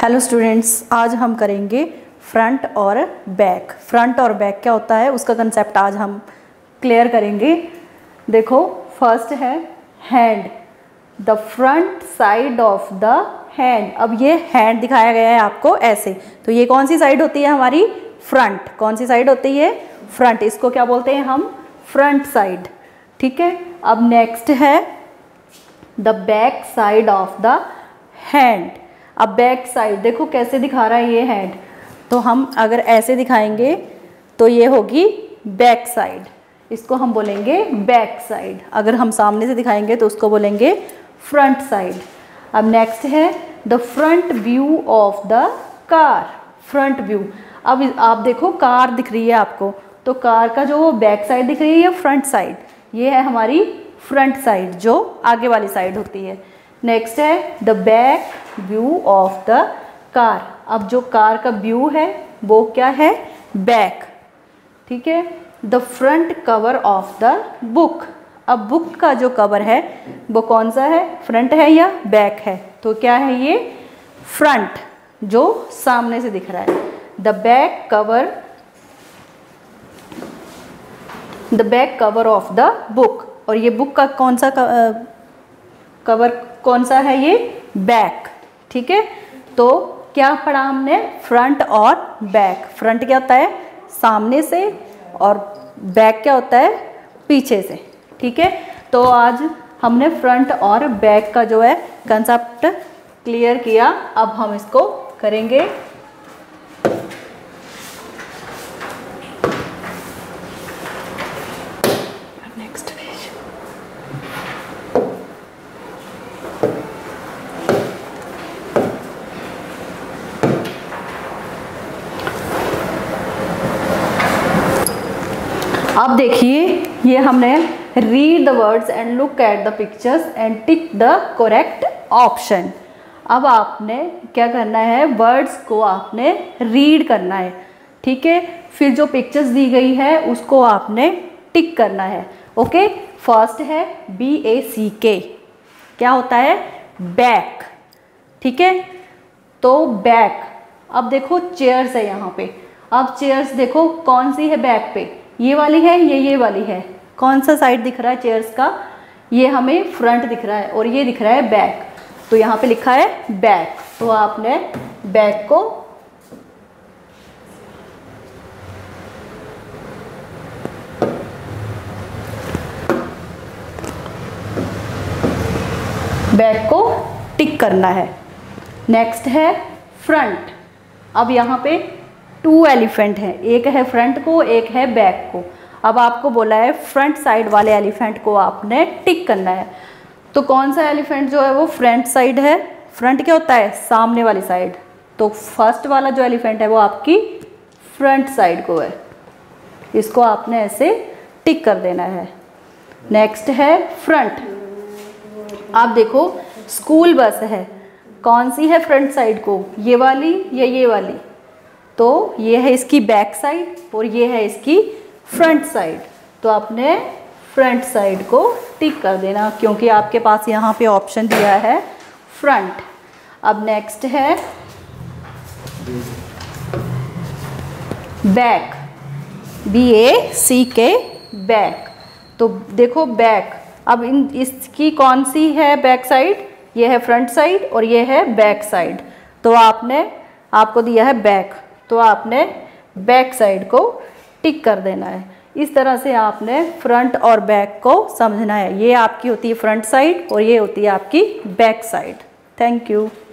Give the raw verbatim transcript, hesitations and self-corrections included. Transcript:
Hello students, आज हम करेंगे फ्रंट और बैक। फ्रंट और बैक क्या होता है उसका कंसेप्ट आज हम क्लियर करेंगे। देखो, फर्स्ट है hand, the front side of the hand. अब ये हैंड दिखाया गया है आपको ऐसे, तो ये कौन सी साइड होती है हमारी? फ्रंट। कौन सी साइड होती है? फ्रंट। इसको क्या बोलते हैं हम? Front side. ठीक है। अब नेक्स्ट है the back side of the hand. अब बैक साइड देखो कैसे दिखा रहा है ये हैंड, तो हम अगर ऐसे दिखाएंगे तो ये होगी बैक साइड, इसको हम बोलेंगे बैक साइड। अगर हम सामने से दिखाएंगे तो उसको बोलेंगे फ्रंट साइड। अब नेक्स्ट है the front view of the car. Front view. अब आप देखो कार दिख रही है आपको, तो कार का जो बैक साइड दिख रही है फ्रंट साइड, ये है हमारी फ्रंट साइड जो आगे वाली साइड होती है। नेक्स्ट है the back view of the car. अब जो कार का व्यू है वो क्या है? बैक। ठीक है। The front cover of the book. अब बुक का जो कवर है वो कौन सा है? फ्रंट है या बैक है? तो क्या है ये? फ्रंट, जो सामने से दिख रहा है। The back cover the back cover of the book. और ये बुक का कौन सा कवर कौन सा है? ये बैक। ठीक है। तो क्या पढ़ा हमने? फ्रंट और बैक। फ्रंट क्या होता है? सामने से, और बैक क्या होता है? पीछे से। ठीक है। तो आज हमने फ्रंट और बैक का जो है कंसेप्ट क्लियर किया। अब हम इसको करेंगे नेक्स्ट पेज। अब देखिए, ये हमने read the words and look at the pictures and tick the correct option. अब आपने क्या करना है? वर्ड्स को आपने रीड करना है। ठीक है। फिर जो पिक्चर्स दी गई है उसको आपने टिक करना है। ओके। फर्स्ट है बी ए सी के, क्या होता है? बैक। ठीक है। तो बैक। अब देखो चेयर्स है यहाँ पे। अब चेयर्स देखो कौन सी है बैक पे? ये वाली है, ये ये वाली है। कौन सा साइड दिख रहा है चेयर्स का? ये हमें फ्रंट दिख रहा है और ये दिख रहा है बैक, तो यहाँ पे लिखा है बैक। तो आपने बैक को बैक को टिक करना है। नेक्स्ट है फ्रंट। अब यहाँ पे टू एलिफेंट हैं, एक है फ्रंट को, एक है बैक को। अब आपको बोला है फ्रंट साइड वाले एलिफेंट को आपने टिक करना है। तो कौन सा एलिफेंट जो है वो फ्रंट साइड है? फ्रंट क्या होता है? सामने वाली साइड। तो फर्स्ट वाला जो एलिफेंट है वो आपकी फ्रंट साइड को है, इसको आपने ऐसे टिक कर देना है। नेक्स्ट है फ्रंट। आप देखो स्कूल बस है, कौन सी है फ्रंट साइड को? ये वाली या ये वाली? तो ये है इसकी बैक साइड और ये है इसकी फ्रंट साइड। तो आपने फ्रंट साइड को टिक कर देना, क्योंकि आपके पास यहाँ पे ऑप्शन दिया है फ्रंट। अब नेक्स्ट है बैक, बी ए सी के, बैक। तो देखो बैक। अब इन इसकी कौन सी है बैक साइड? ये है फ्रंट साइड और ये है बैक साइड। तो आपने आपको दिया है बैक, तो आपने बैक साइड को टिक कर देना है। इस तरह से आपने फ्रंट और बैक को समझना है। ये आपकी होती है फ्रंट साइड और ये होती है आपकी बैक साइड। Thank you.